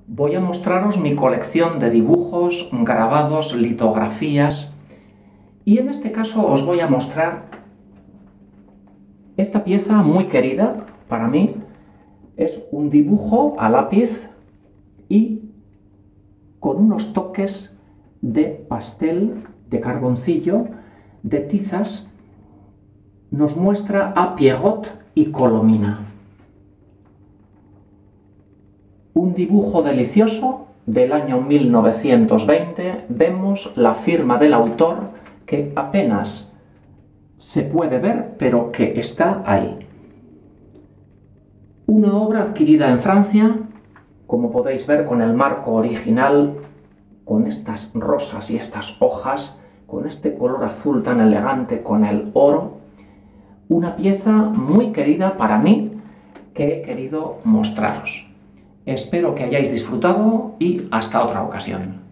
Voy a mostraros mi colección de dibujos, grabados, litografías y en este caso os voy a mostrar esta pieza muy querida para mí. Es un dibujo a lápiz y con unos toques de pastel, de carboncillo, de tizas. Nos muestra a Pierrot y Colomina. Un dibujo delicioso del año 1920. Vemos la firma del autor que apenas se puede ver, pero que está ahí. Una obra adquirida en Francia, como podéis ver con el marco original, con estas rosas y estas hojas, con este color azul tan elegante, con el oro. Una pieza muy querida para mí que he querido mostraros. Espero que hayáis disfrutado y hasta otra ocasión.